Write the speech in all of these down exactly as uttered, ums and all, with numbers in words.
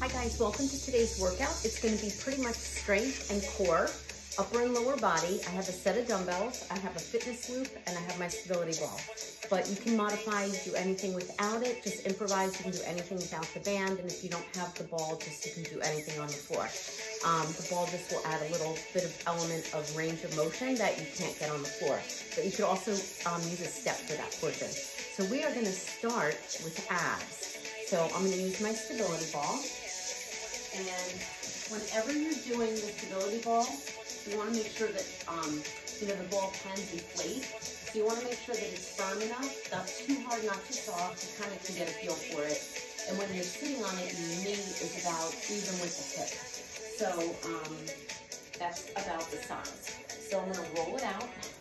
Hi guys, welcome to today's workout. It's going to be pretty much strength and core, upper and lower body. I have a set of dumbbells, I have a fitness loop, and I have my stability ball. But you can modify, do anything without it, just improvise. You can do anything without the band, and if you don't have the ball, just you can do anything on the floor. Um, the ball just will add a little bit of element of range of motion that you can't get on the floor. But you could also um, use a step for that portion. So we are going to start with abs. So I'm going to use my stability ball. And whenever you're doing the stability ball, you want to make sure that um, you know, the ball can deflate. So you want to make sure that it's firm enough, not too hard, not too soft. You kind of can get a feel for it. And when you're sitting on it, your knee is about even with the hip. So um, that's about the size. So I'm going to roll it out.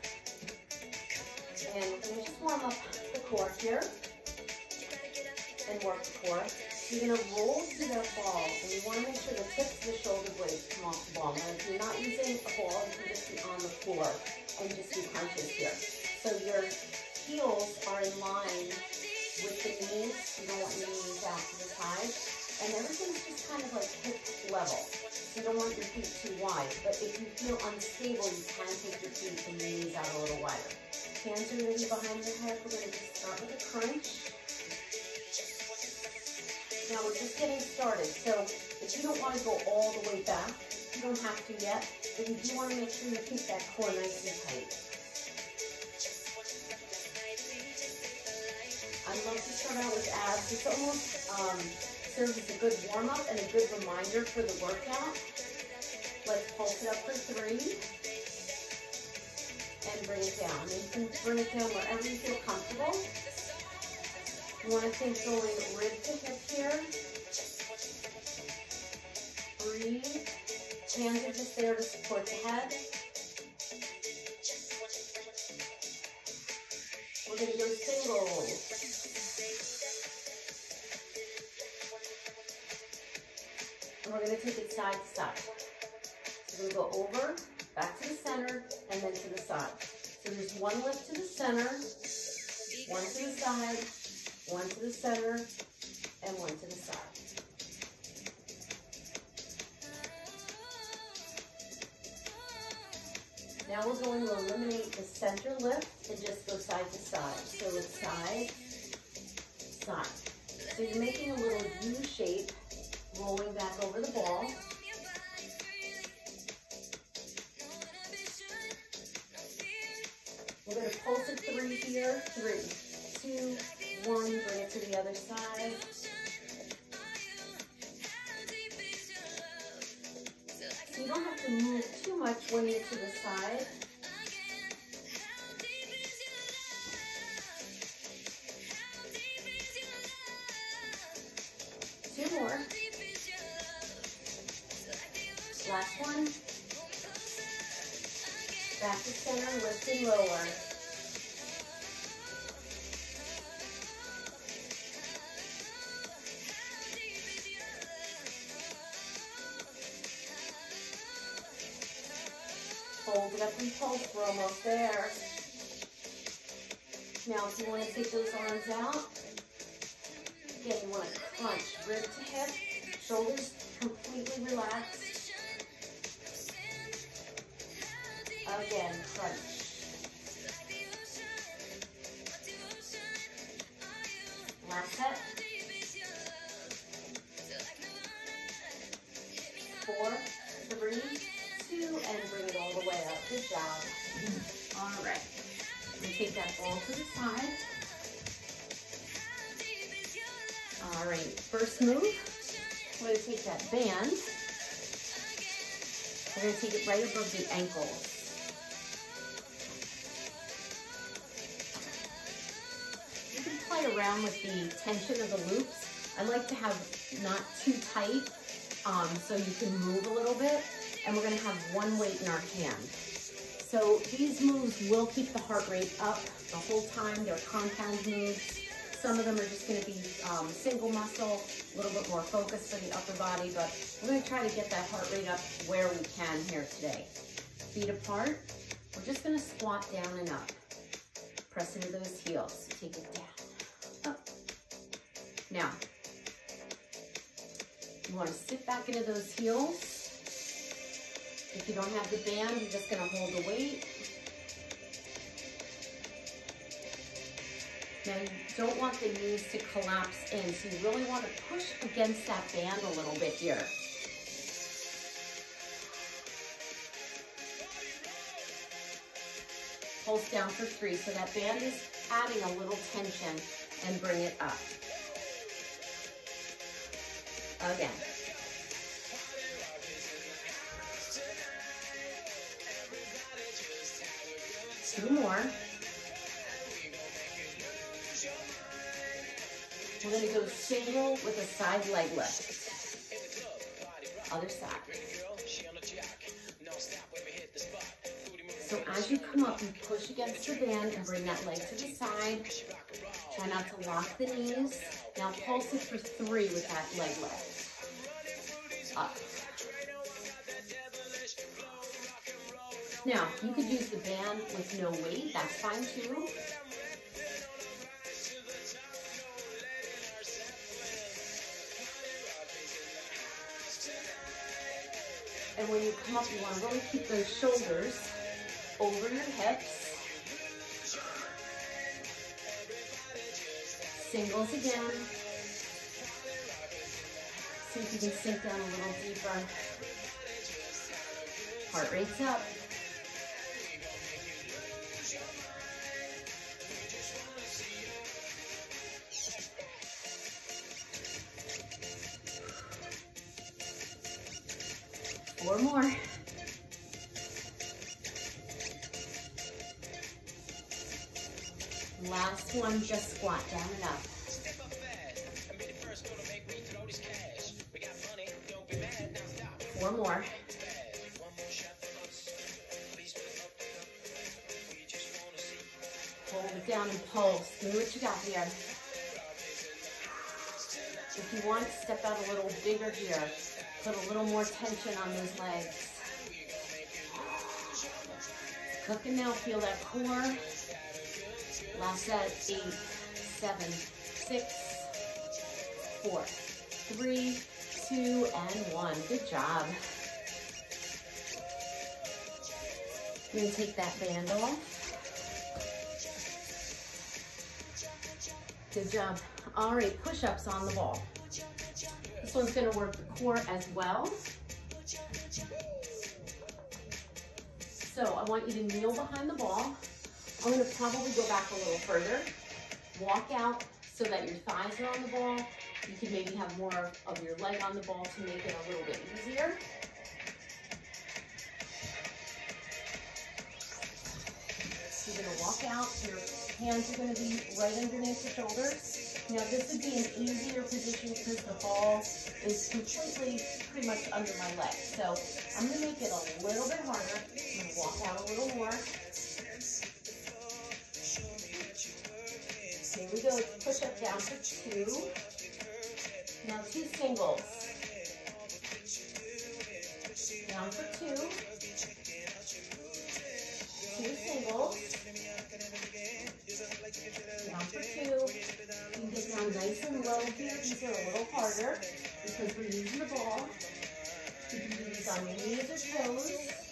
And we're going to just warm up the core here and work the core. You're going to roll to that ball, and you want to make sure the tips of the shoulder blades come off the ball. Now, if you're not using a ball, you can just be on the floor and just do punches here. So your heels are in line with the knees. You don't want your knees out to the side. And everything's just kind of like hip level. So you don't want your feet too wide. But if you feel unstable, you can take your feet and your knees out a little wider. Hands are really behind your head. We're going to just start with a crunch. Now we're just getting started, so if you don't want to go all the way back, you don't have to yet, but you do want to make sure you keep that core nice and tight. I love to start out with abs. It's almost um, serves as a good warm-up and a good reminder for the workout. Let's pulse it up for three, and bring it down. And you can bring it down wherever you feel comfortable. You want to think going rib to hip here. Breathe. Hands are just there to support the head. We're going to go singles. And we're going to take it side to side. So we're going to go over, back to the center, and then to the side. So there's one lift to the center, one to the side, one to the center, and one to the side. Now we're going to eliminate the center lift and just go side to side. So it's side, side. So you're making a little U shape, rolling back over the ball. We're going to pulse at three here. Three, two, one, bring it to the other side. So you don't have to move too much when you're to the side. Two more. Last one. Back to center, lift and lower. Hold it up and pulse, we're almost there. Now if you want to take those arms out, again you want to crunch, rib to hip, shoulders completely relaxed. Again, crunch. Last set. Four, three, two, and bring it all the way up. Good job. All right. I'm going to take that ball to the side. All right. First move, we're going to take that band. We're going to take it right above the ankles. You can play around with the tension of the loops. I like to have not too tight, um, so you can move a little bit. And we're going to have one weight in our hand. So these moves will keep the heart rate up the whole time. They're compound moves. Some of them are just going to be um, single muscle, a little bit more focus for the upper body, but we're going to try to get that heart rate up where we can here today. Feet apart. We're just going to squat down and up. Press into those heels. Take it down. Up. Now, You want to sit back into those heels. If you don't have the band, you're just going to hold the weight. Now you don't want the knees to collapse in, so you really want to push against that band a little bit here. Pulse down for three, so that band is adding a little tension, and bring it up. Again. Two more. We're going to go single with a side leg lift. Other side. So as you come up, you push against the band and bring that leg to the side. Try not to lock the knees. Now pulse it for three with that leg lift. Up. Now, you could use the band with no weight. That's fine too. And when you come up, you want to really keep those shoulders over your hips. Singles again. See if you can sink down a little deeper. Heart rate's up. Four more. Last one, just squat down and up. Four more. Hold it down and pulse. Do what you got here. If you want, step out a little bigger here. Put a little more tension on those legs. Cooking now, feel that core. Last set, eight, seven, six, four, three, two, and one. Good job. You're gonna take that band off. Good job. All right, push-ups on the ball. This one's gonna work the core as well. So I want you to kneel behind the ball. I'm gonna probably go back a little further. Walk out so that your thighs are on the ball. You can maybe have more of your leg on the ball to make it a little bit easier. So you're gonna walk out, your hands are gonna be right underneath the shoulders. Now this would be an easier position because the ball is completely pretty much under my leg. So I'm gonna make it a little bit harder. I'm gonna walk out a little more. Here we go, push up down for two. Now two singles. Down for two. Two singles. Down for two. You can get down nice and low here. These are a little harder because we're using the ball. You can do these on your knees or toes.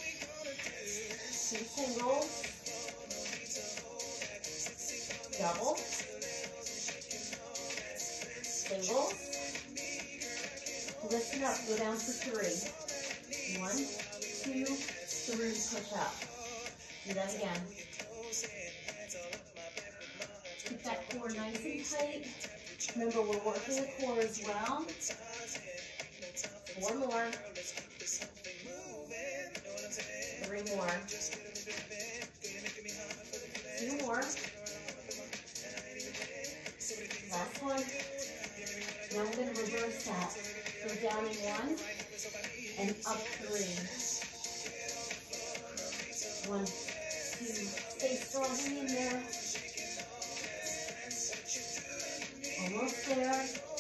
Two singles. Double. Singles. Lift it up, go down for three. One, two, three, push up. Do that again. Keep that core nice and tight. Remember, we're working the core as well. Four more. Three more. Two more. Last one. Now we're going to reverse that. Go down in one and up three. One, two, stay strong, hang in there. Almost there.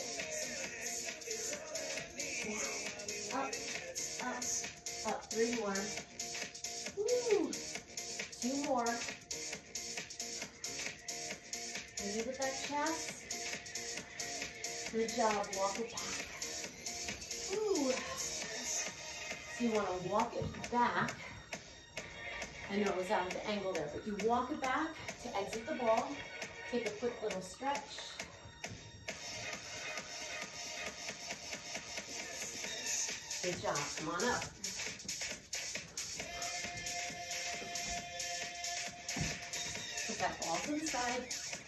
Up, up, up. Three more. Woo. Two more. Breathe with that chest. Good job. Walk it back. Ooh. So you want to walk it back. I know it was out of the angle there, but you walk it back to exit the ball. Take a quick little stretch. Good job. Come on up. Put that ball to the side.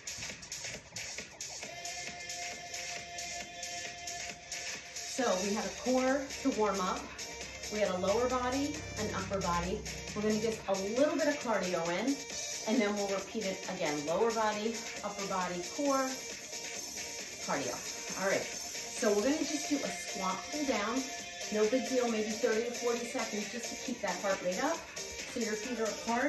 So we had a core to warm up. We had a lower body, an upper body. We're going to get a little bit of cardio in, and then we'll repeat it again. Lower body, upper body, core, cardio. All right. So we're going to just do a squat pull down. No big deal, maybe thirty to forty seconds just to keep that heart rate up. So your feet are apart.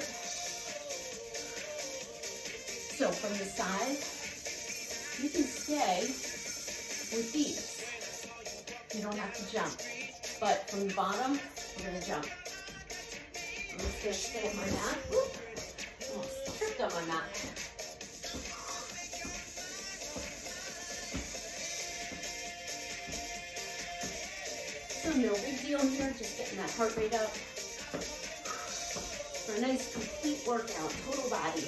So from the side, you can stay with these. You don't have to jump. But from the bottom, we're going to jump. I'm just going to stay on my mat. Whoop. Almost tripped on my mat. So no big deal here, just getting that heart rate up for a nice complete workout, total body.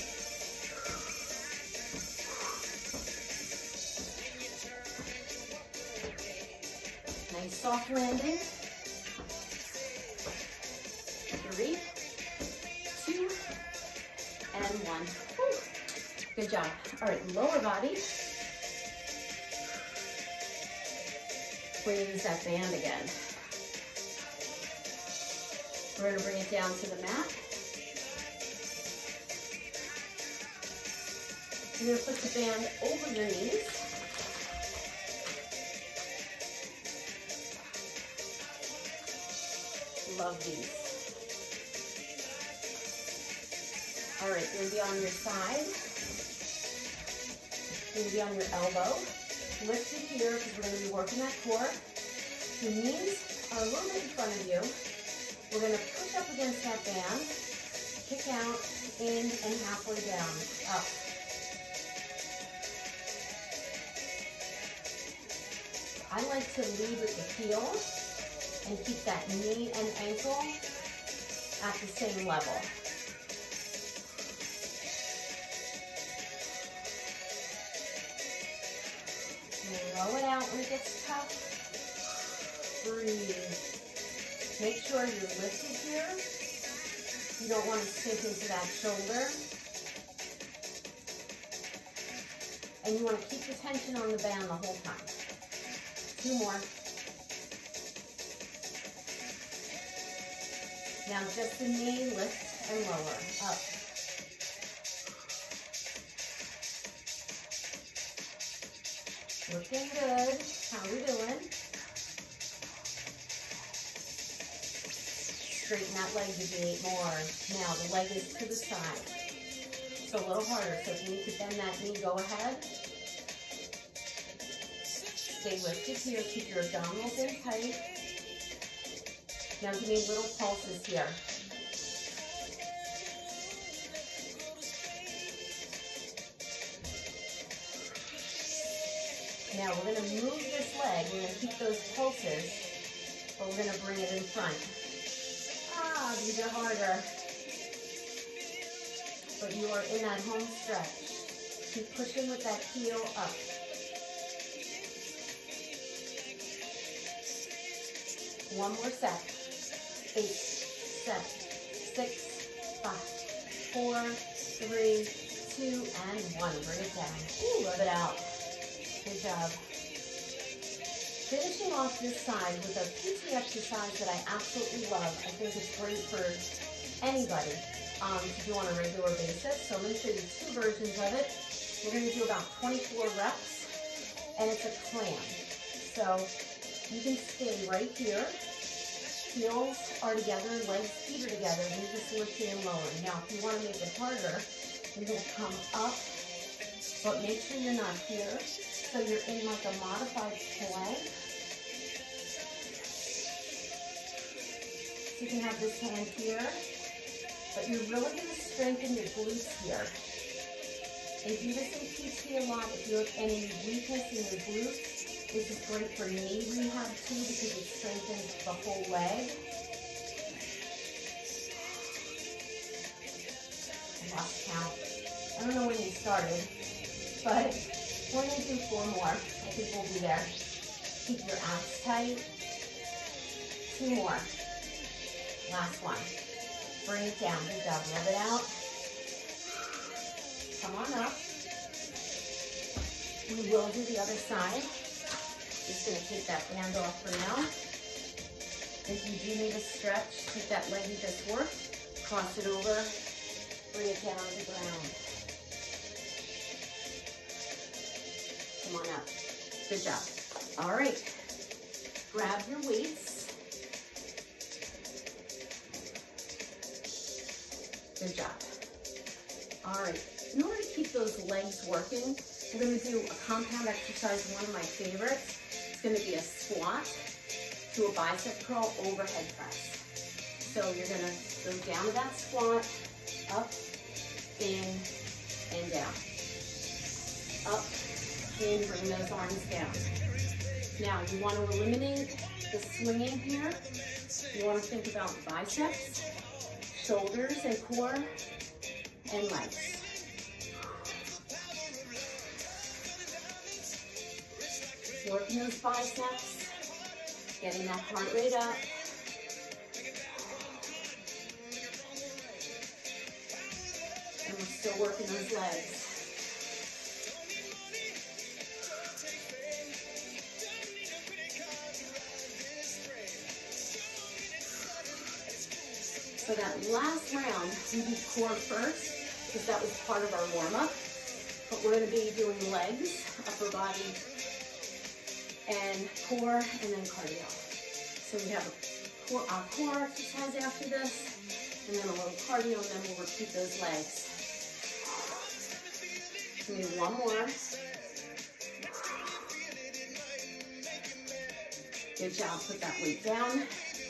Nice soft landing. Three, two, and one. Woo. Good job. All right, lower body. We're going to use that band again. We're going to bring it down to the mat. You're going to put the band over your knees. Love these. All right, you're going to be on your side. You're going to be on your elbow. Lift it here because we're going to be working that core. Your knees are a little bit in front of you. We're going to push up against that band, kick out, in, and halfway down, up. I like to lead with the heel and keep that knee and ankle at the same level. Blow it out when it gets tough. Breathe. Make sure you're lifted here. You don't want to sink into that shoulder. And you want to keep the tension on the band the whole time. Two more. Now just the knee, lift and lower, up. Looking good. How we doing? Straighten that leg to be eight more. Now the leg is to the side. So a little harder. So if you need to bend that knee, go ahead. Stay lifted here. Keep your abdominals in tight. Now give me little pulses here. Now we're going to move this leg. We're going to keep those pulses, but we're going to bring it in front. Ah, these are harder. But you are in that home stretch. Keep pushing with that heel up. One more set. Eight, seven, six, five, four, three, two, and one. Bring it down. Ooh, rub it out. Good job. Finishing off this side with a P T exercise that I absolutely love. I think it's great for anybody um, to do on a regular basis. So I'm going to show you two versions of it. We're going to do about twenty-four reps, and it's a clam. So you can stay right here. Heels are together, legs, feet are together, and you're just lifting and lowering. Now, if you want to make it harder, you're going to come up, but make sure you're not here. So you're in like a modified plank. So you can have this hand here, but you're really going to strengthen your glutes here. They do this in P T a lot. If you have any weakness in your glutes, this is great for knee rehab too because it strengthens the whole leg. I lost count. I don't know when you started, but we're going to do four more. I think we'll be there. Keep your abs tight. Two more. Last one. Bring it down. Good job. Rub it out. Come on up. We will do the other side. Just going to take that band off for now. If you do need a stretch, take that leg you just worked, cross it over, bring it down to the ground. Come on up. Good job. All right. Grab your weights. Good job. All right. In order to keep those legs working, we're going to do a compound exercise, one of my favorites. It's going to be a squat to a bicep curl overhead press. So you're going to go down to that squat, up, in, and down. Up, in, bring those arms down. Now, you want to eliminate the swinging here. You want to think about biceps, shoulders and core, and legs. Working those biceps, getting that heart rate up. And we're still working those legs. So that last round, we do core first, because that was part of our warm-up. But we're going to be doing legs, upper body, and core, and then cardio. So we have a core, our core exercise after this, and then a little cardio, and then we'll repeat those legs. We need one more. Good job. Put that weight down.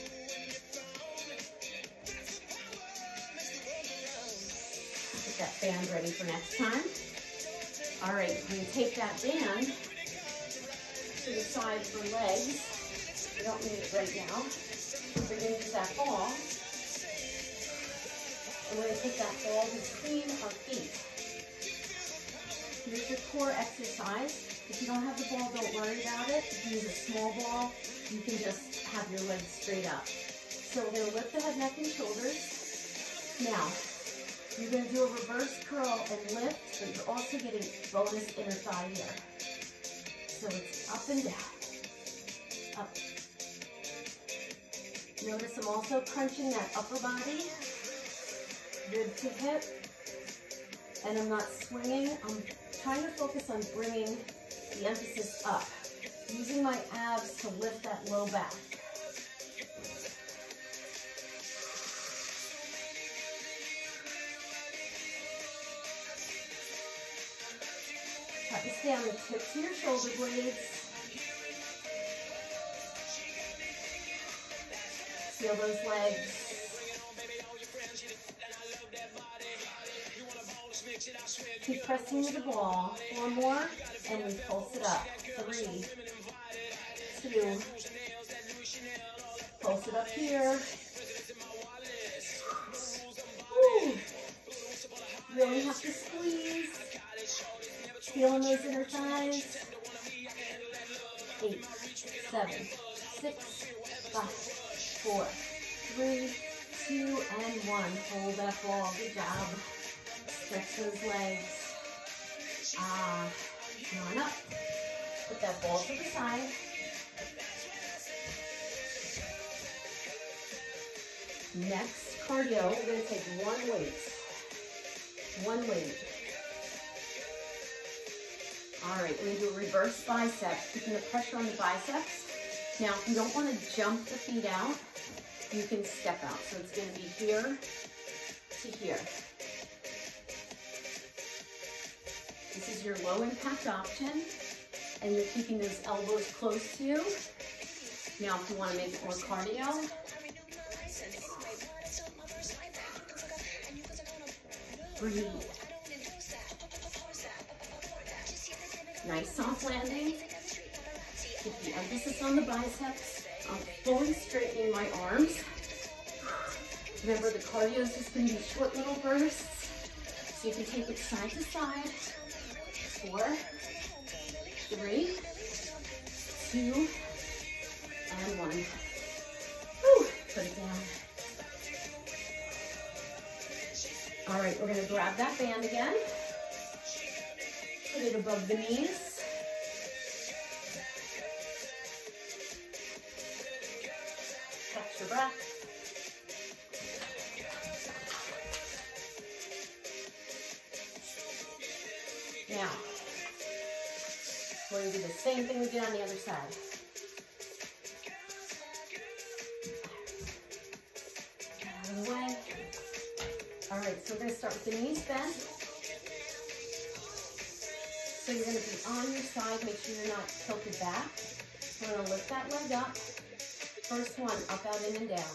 Get that band ready for next time. All right, we take that band to the side for legs. We don't need it right now. We're going to use that ball. And we're going to take that ball between our feet. Here's your core exercise. If you don't have the ball, don't worry about it. If you use a small ball, you can just have your legs straight up. So we're going to lift the head, neck, and shoulders. Now, you're going to do a reverse curl and lift, but you're also getting bonus inner thigh here. So it's up and down, up. Notice I'm also crunching that upper body, rib to hip, and I'm not swinging. I'm trying to focus on bringing the emphasis up, using my abs to lift that low back. Try to stay on the tips of your shoulder blades. Feel those legs. Keep pressing to the ball. One more, and we pulse it up. Three, two, pulse it up here. Woo. Really have to squeeze. Feeling those inner thighs. Eight, seven, six, five, four, three, two, and one. Hold that ball. Good job. Stretch those legs. Ah, come on up. Put that ball to the side. Next cardio, we're going to take one weight. One weight. All right, we're going to do a reverse bicep, keeping the pressure on the biceps. Now, if you don't want to jump the feet out, you can step out. So it's going to be here to here. This is your low impact option, and you're keeping those elbows close to you. Now, if you want to make it more cardio, breathe. Nice soft landing. Keep the emphasis on the biceps. I'm fully straightening my arms. Remember, the cardio is just going to be short little bursts. So you can take it side to side. Four, three, two, and one. Whew, put it down. All right, we're gonna grab that band again. Put it above the knees. Catch your breath. Now, we're gonna do the same thing we did on the other side. Get out of the way. All right, so we're gonna start with the knees bent. So you're gonna be on your side, make sure you're not tilted back. We're gonna lift that leg up. First one, up, out, in, and down.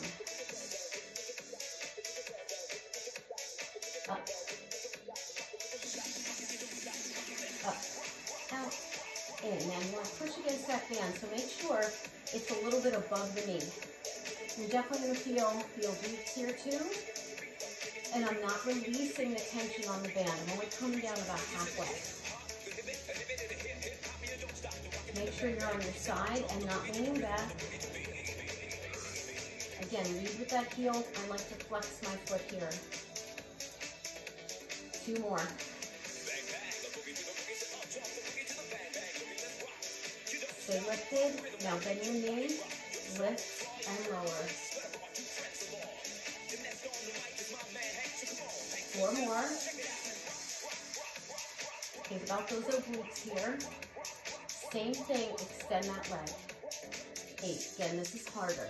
Up. Up, out, in. Now you want to push against that band, so make sure it's a little bit above the knee. You're definitely going to feel feel glutes here too. And I'm not releasing the tension on the band. I'm only coming down about halfway. Make sure you're on your side and not leaning back. Again, lead with that heel. I like to flex my foot here. Two more. Stay lifted. Now bend your knee, lift and lower. Four more. Think about those obliques here. Same thing, extend that leg. Eight. Again, this is harder.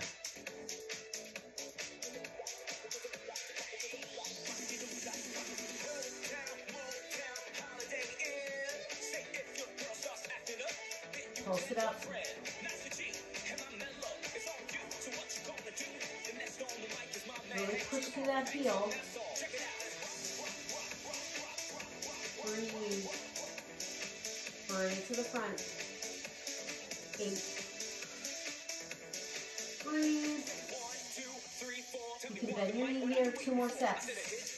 Pulse it up. Really push through that heel. Breathe. Bring it to the front. Eight. Breathe. You can bend your knee here. Two more sets.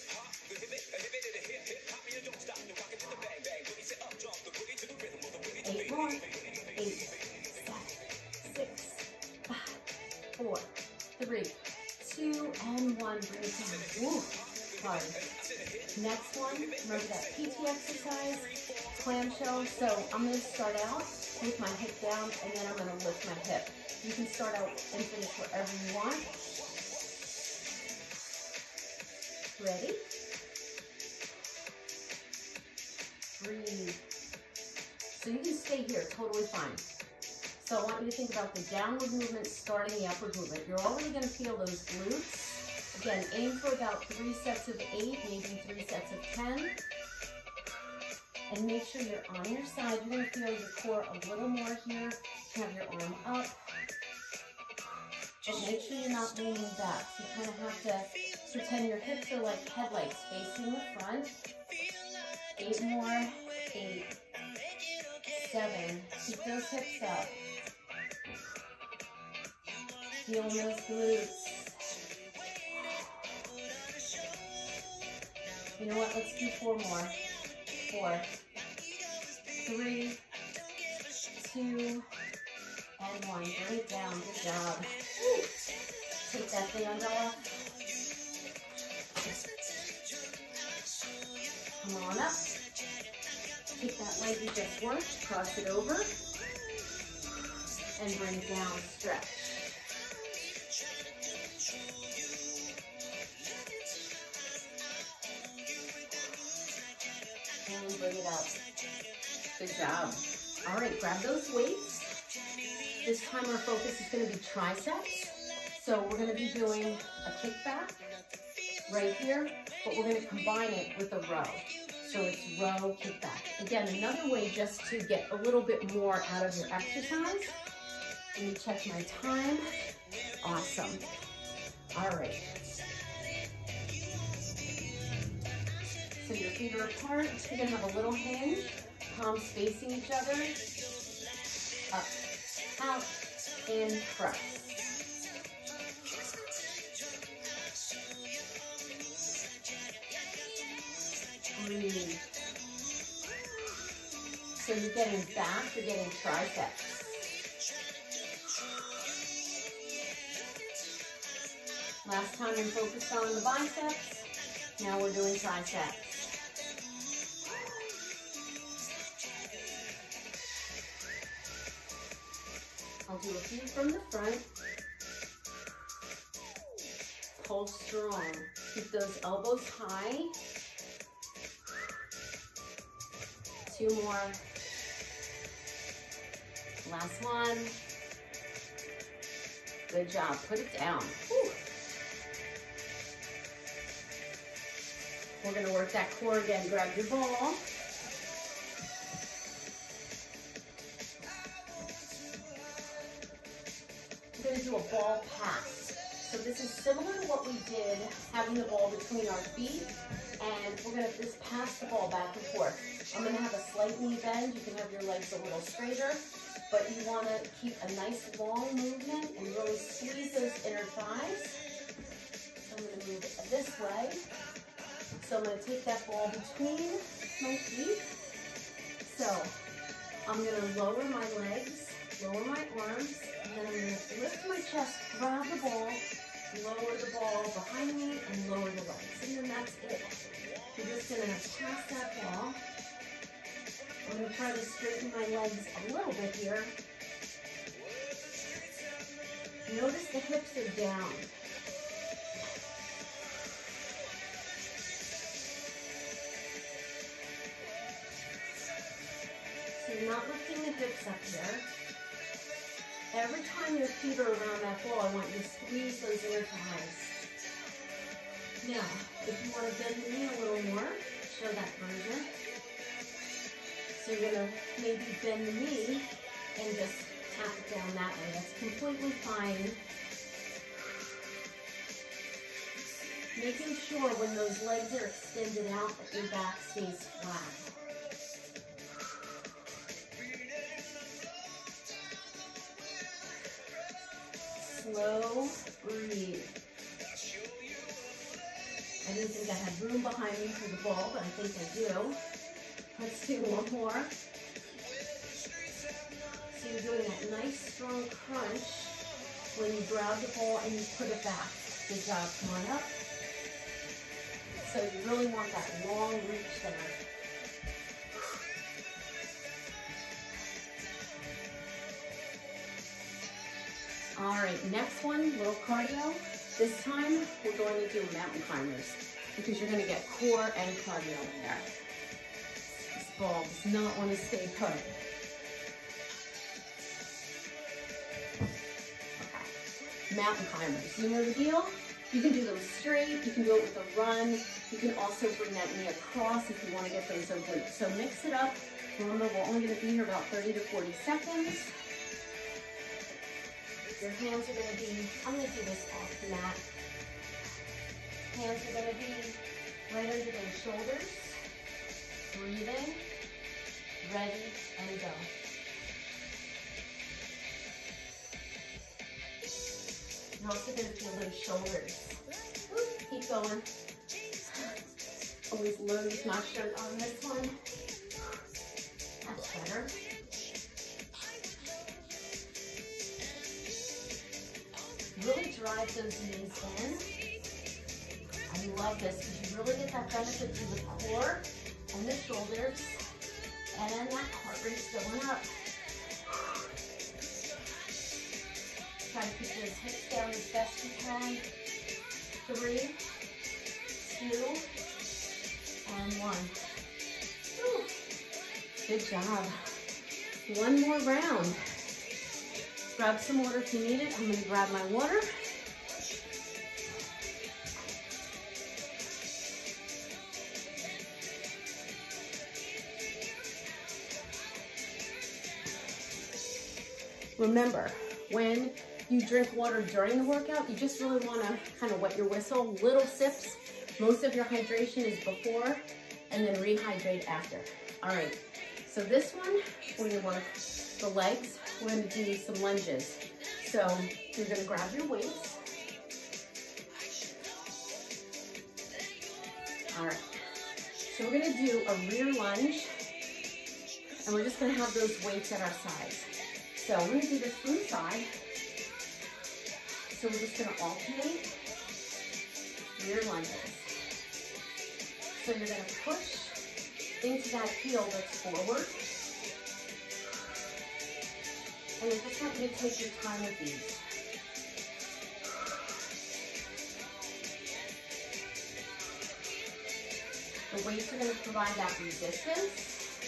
Eight more. Eight, seven, six, five, four, three, two, and one. Bring it down. Woo, hard. Next one, remember that P T exercise, clamshell. So I'm going to start out with my hip down, and then I'm going to lift my hip. You can start out and finish wherever you want. Ready? Breathe. So you can stay here, totally fine. So I want you to think about the downward movement starting the upward movement. You're already going to feel those glutes. Again, aim for about three sets of eight, maybe three sets of ten. And make sure you're on your side. You're going to feel your core a little more here. You have your arm up. But make sure you're not leaning back. So you kind of have to pretend your hips are like headlights facing the front. Eight more. Eight. Seven. Keep those hips up. Feel those glutes. You know what? Let's do four more. Four. Three. Two. And one. Bring it down. Good job. Woo. Take that thing umbrella. Come on up. Take that leg you just worked, cross it over, and bring it down, stretch. And bring it up. Good job. All right, grab those weights. This time our focus is going to be triceps. So we're going to be doing a kickback right here, but we're going to combine it with a row. So it's row, kickback. Again, another way just to get a little bit more out of your exercise. Let me check my time. Awesome. All right. So your feet are apart. You're gonna have a little hinge, palms facing each other. Up, out, and press. Breathe. So you're getting back, you're getting triceps. Last time we focused on the biceps, now we're doing triceps. I'll do a few from the front. Pull strong. Keep those elbows high. Two more. Last one. Good job. Put it down. Whew. We're going to work that core again. Grab your ball. We're going to do a ball pass. So this is similar to what we did, having the ball between our feet, and we're going to just pass the ball back and forth. I'm going to have a slight knee bend. You can have your legs a little straighter, but you want to keep a nice long movement and really squeeze those inner thighs. So I'm going to move it this way. So I'm going to take that ball between my feet. So I'm going to lower my legs, lower my arms, and then I'm going to lift my chest, grab the ball, lower the ball behind me, and lower the legs. And then that's it. You're just going to pass that ball. I'm going to try to straighten my legs a little bit here. Notice the hips are down. So you're not lifting the hips up here. Every time your feet are around that ball, I want you to squeeze those inner thighs. Now, if you want to bend the knee a little more, show that version. So you're going to maybe bend the knee and just tap it down that way. That's completely fine. Making sure when those legs are extended out that your back stays flat. Slow breathe. I didn't think I had room behind me for the ball, but I think I do. Let's do one more. So you're doing that nice strong crunch when you grab the ball and you put it back. Good job. Come on up. So you really want that long reach there. All right, next one, little cardio. This time, we're going to do mountain climbers because you're going to get core and cardio in there. This ball does not want to stay put. Okay, mountain climbers. You know the deal? You can do them straight. You can do it with a run. You can also bring that knee across if you want to get those obliques. So mix it up. Remember, we're only going to be here about thirty to forty seconds. Your hands are going to be, I'm going to do this off the mat. Hands are going to be right under those shoulders. Breathing, ready, and go. You're also going to feel those shoulders. Woo, keep going. Always lose my shirt on this one. That's better. Really drive those knees in. I love this because you really get that benefit through the core and the shoulders, and that heart rate's going up. Try to keep those hips down as best you can. Three, two, and one. Whew. Good job. One more round. Grab some water if you need it. I'm going to grab my water. Remember, when you drink water during the workout, you just really want to kind of wet your whistle, little sips. Most of your hydration is before, and then rehydrate after. All right, so this one, we're going to work the legs we're gonna do some lunges. So you're gonna grab your weights. All right, so we're gonna do a rear lunge, and we're just gonna have those weights at our sides. So we're gonna do this from the side. So we're just gonna alternate rear lunges. So you're gonna push into that heel that's forward. And I just want you to take your time with these. The weights are going to provide that resistance.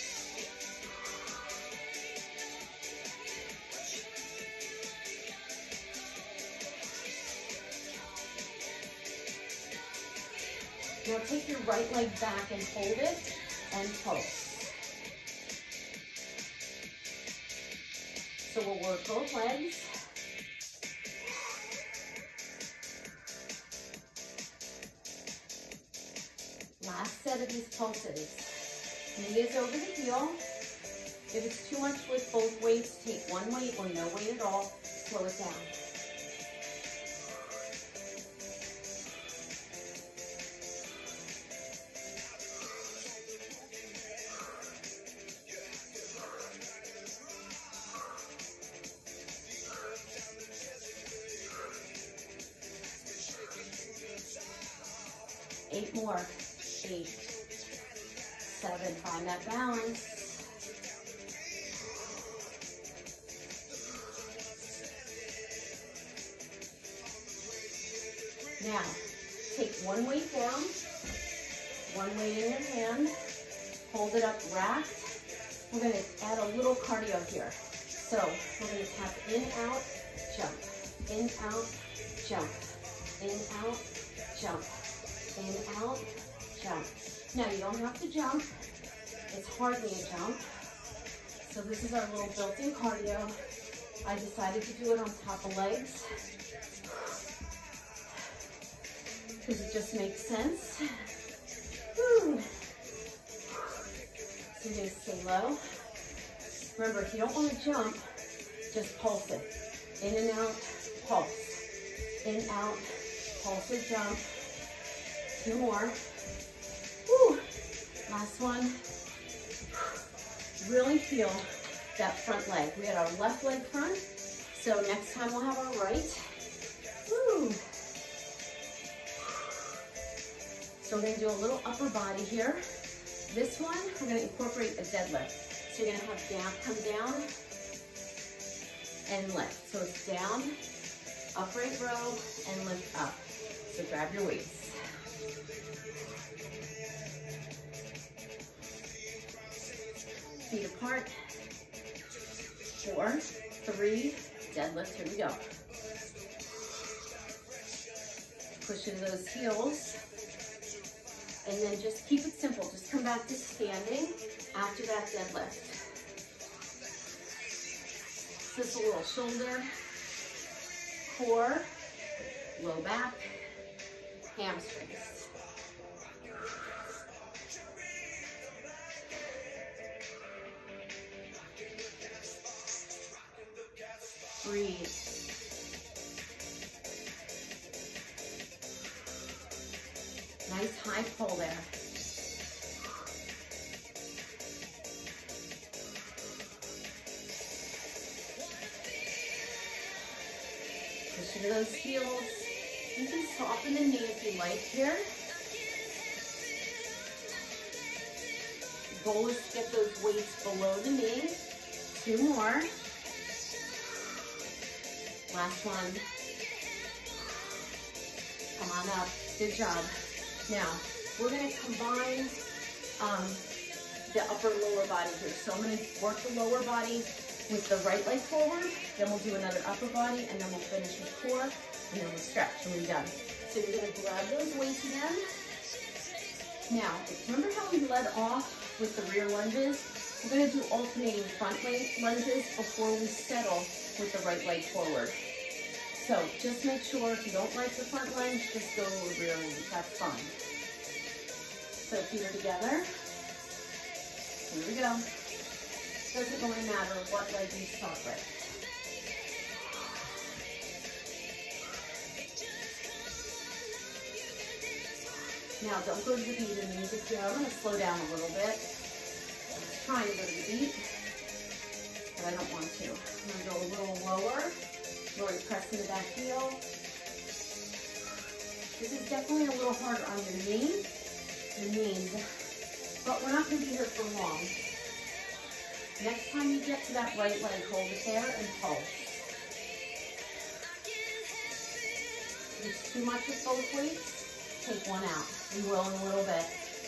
Now take your right leg back and hold it and pulse. So we'll work both legs. Last set of these pulses. Knee is over the heel. If it's too much with both weights, take one weight or no weight at all. Slow it down. Eight more. Eight, seven, find that balance. Now, take one weight down, one weight in your hand, hold it up racked. We're going to add a little cardio here. So we're going to tap in, out, jump, in, out, jump, in, out, jump, in, out, jump. Now you don't have to jump. It's hardly a jump. So this is our little built-in cardio. I decided to do it on top of legs because it just makes sense. Woo. So you're gonna stay low. Remember, if you don't want to jump, just pulse it. In and out, pulse. In, out, pulse it, jump. Two more. Woo. Last one. Really feel that front leg. We had our left leg front, so next time we'll have our right. Woo. So we're gonna do a little upper body here. This one, we're gonna incorporate a deadlift. So you're gonna have down, come down, and lift. So it's down, upright row, and lift up. So grab your weights. Feet apart. Four, three, deadlift, here we go. Push into those heels. And then just keep it simple. Just come back to standing after that deadlift. Just a little shoulder, core, low back, hamstrings. Breathe. Nice high pull there. Push into those heels. You can soften the knee if you like here. The goal is to get those weights below the knee. Two more. Last one. Come on up. Good job. Now, we're going to combine um, the upper lower body here. So I'm going to work the lower body with the right leg forward, then we'll do another upper body, and then we'll finish with core, and then we'll stretch, and we're done. So you're going to grab those weights again. Now, remember how we led off with the rear lunges? We're going to do alternating front leg lunges before we settle with the right leg forward. So just make sure if you don't like the front lunge, just go with rear lunge, that's fine. So feet are together. Here we go. Doesn't really matter what leg you start with. Now, don't go to the beat of the music here. I'm going to slow down a little bit. I'm trying to go to the beat, but I don't want to. I'm going to go a little lower. Really press into that heel. This is definitely a little harder on your knee, your knees, but we're not going to be here for long. Next time you get to that right leg, hold it there and pulse. If it's too much with both weights, take one out. We will in a little bit.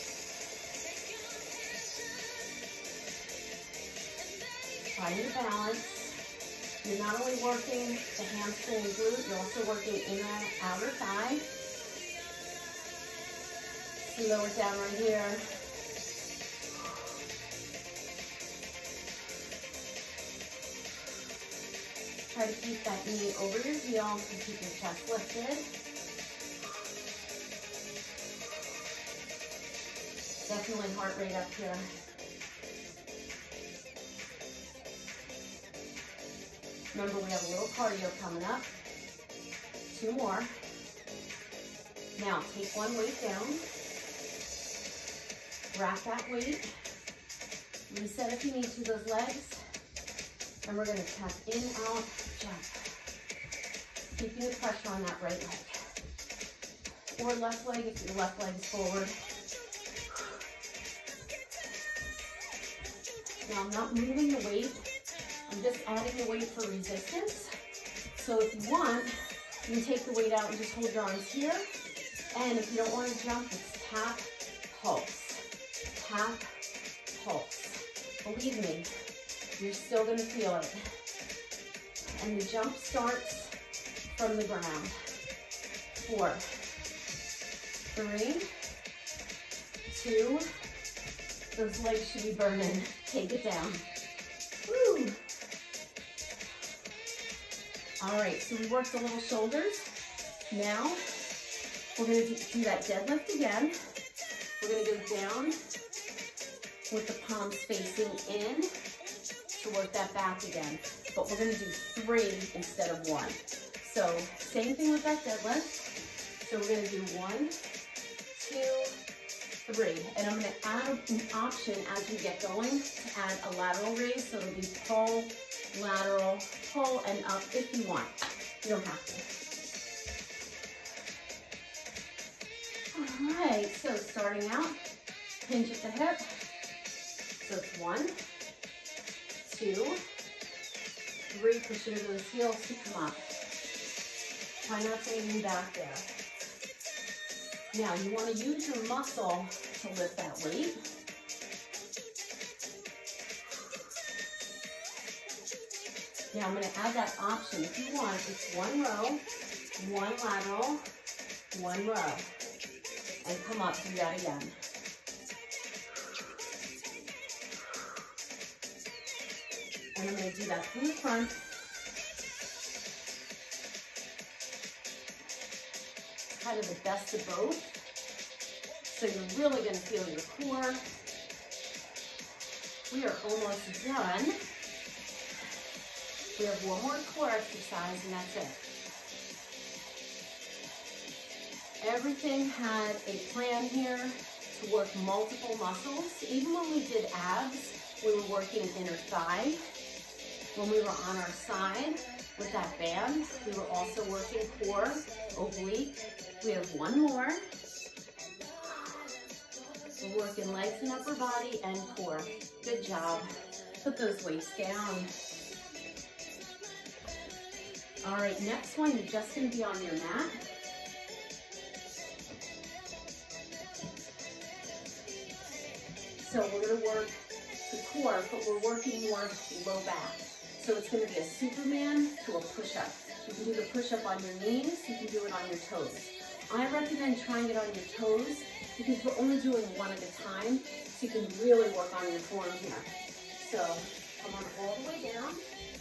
Find your balance. You're not only working the hamstring and glute, you're also working inner, outer thigh. Slow it down right here. Try to keep that knee over your heel and keep your chest lifted. Definitely heart rate up here. Remember, we have a little cardio coming up. Two more. Now, take one weight down. Wrap that weight. Reset if you need to those legs. And we're going to tap in, out, jump. Keeping the pressure on that right leg. Or left leg if your left leg is forward. Now, I'm not moving the weight. I'm just adding the weight for resistance. So if you want, you can take the weight out and just hold your arms here. And if you don't want to jump, it's tap, pulse. Tap, pulse. Believe me, you're still going to feel it. And the jump starts from the ground. Four, three, two, those legs should be burning. Take it down. Woo. All right, so we worked the little shoulders. Now, we're gonna do that deadlift again. We're gonna go down with the palms facing in to work that back again. But we're gonna do three instead of one. So, same thing with that deadlift. So we're gonna do one, two, three. And I'm gonna add an option as we get going to add a lateral raise. So it'll be pull, lateral, pull, and up if you want. You don't have to. All right, so starting out, hinge at the hip. So it's one, two, three, push into those heels to come up. Try not to lean back there. Now you want to use your muscle to lift that weight. Now I'm going to add that option. If you want, it's one row, one lateral, one row. And come up, do that again. And I'm going to do that from the front. Kind of the best of both. So you're really going to feel your core. We are almost done. We have one more core exercise and that's it. Everything had a plan here to work multiple muscles. Even when we did abs, we were working inner thigh. When we were on our side with that band, we were also working core, oblique. We have one more. We're working legs and upper body and core. Good job. Put those weights down. All right, next one, you're just gonna be on your mat. So we're gonna work the core, but we're working more low back. So it's gonna be a Superman to a push-up. You can do the push-up on your knees, you can do it on your toes. I recommend trying it on your toes because we're only doing one at a time, so you can really work on your form here. So come on all the way down.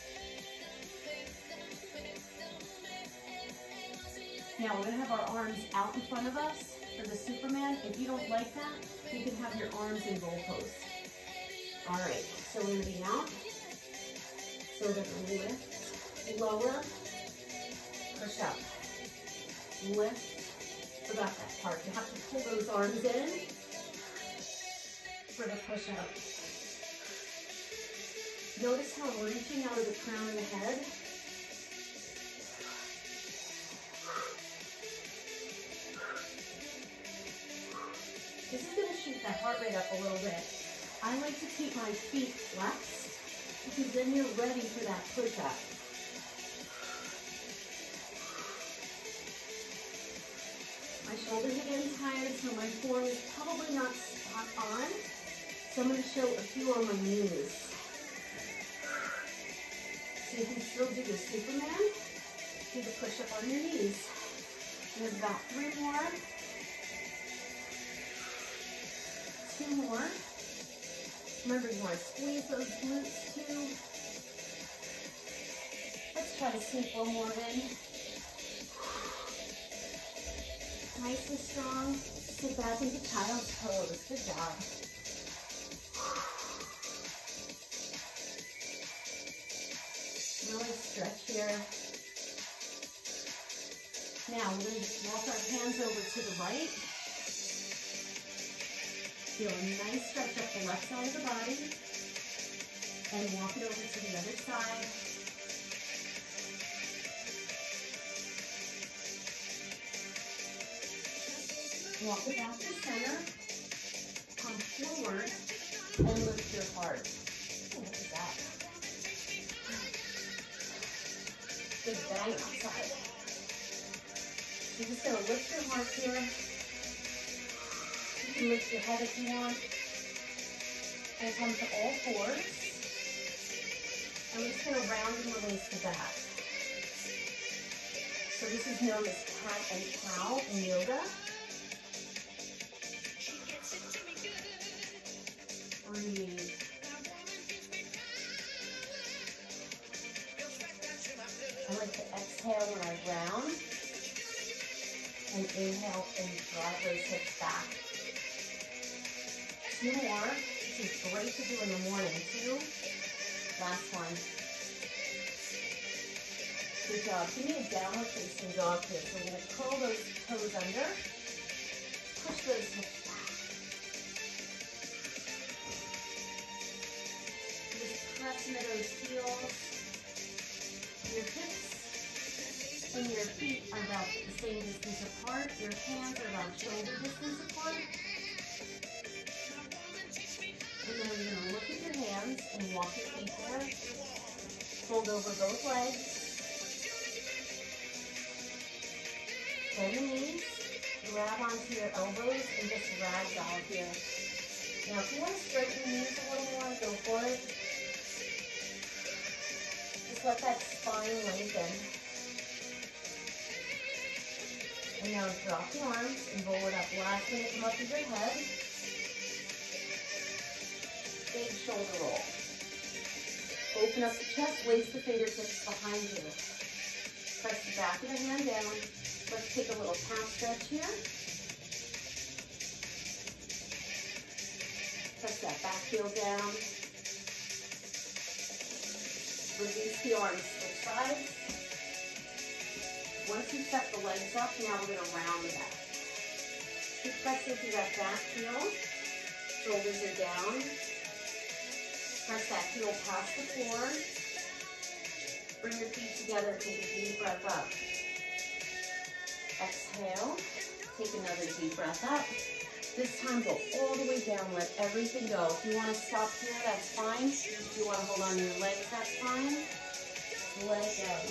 Now we're gonna have our arms out in front of us for the Superman. If you don't like that, you can have your arms in goal pose. All right, so we're gonna be out. So we're gonna lift, lower, push up, lift, About that part. You have to pull those arms in for the push-up. Notice how I'm reaching out of the crown of the head. This is going to shoot that heart rate up a little bit. I like to keep my feet flexed because then you're ready for that push-up. My shoulders are getting tired, so my form is probably not spot on. So I'm going to show a few on my knees. So you can still do the Superman. Do the push-up on your knees. There's about three more. Two more. Remember, you want to squeeze those glutes too. Let's try to sneak one more in. Nice and strong. Sit back into child's pose. Good job. Really stretch here. Now we're going to walk our hands over to the right. Feel a nice stretch up the left side of the body. And walk it over to the other side. Walk it back to center. Come forward and lift your heart. Look at that. Good bang outside. You're just going to lift your heart here. You can lift your head if you want. And come to all fours. And we're just going to round and release the back. So this is known as cat and cow in yoga. Breathe. I like to exhale when I round. And inhale and drive those hips back. Two more. This is great to do in the morning too. Last one. Good job. Give me a downward facing dog here. So we're going to curl those toes under. Push those hips back. Just press into those heels. Your hips and your feet are about the same distance apart. Your hands are about shoulder distance apart. And then you're going to look at your hands and walk your feet there. Fold over both legs. Bend the knees. Grab onto your elbows and just ragdoll here. Now if you want to straighten the knees a little more, go for it. Just let that spine lengthen. And now drop the arms and roll it up. Last minute, come up to your head. Big shoulder roll. Open up the chest, lace the fingertips behind you. Press the back of the hand down. Let's take a little calf stretch here. Press that back heel down. Release the arms, switch sides. Once you set the legs up, now we're going to round the back. Keep pressing through that back heel. Shoulders are down. Press that heel past the floor. Bring your feet together. Take a deep breath up. Exhale. Take another deep breath up. This time, go all the way down. Let everything go. If you want to stop here, that's fine. If you want to hold on to your legs, that's fine. Let it go.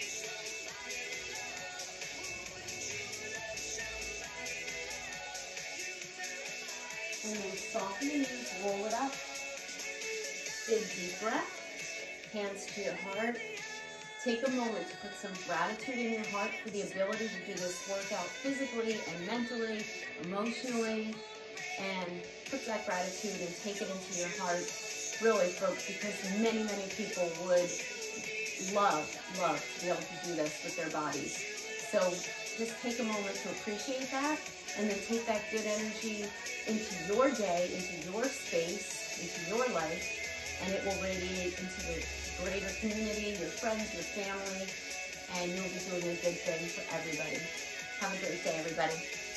And then soften the knees, roll it up. Big deep breath. Hands to your heart. Take a moment to put some gratitude in your heart for the ability to do this workout physically and mentally, emotionally, and put that gratitude and take it into your heart, really, folks, because many, many people would love, love to be able to do this with their bodies. So just take a moment to appreciate that, and then take that good energy into your day, into your space, into your life, and it will radiate into the greater community, your friends, your family, and you'll be doing a good thing for everybody. Have a great day, everybody.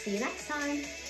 see you next time.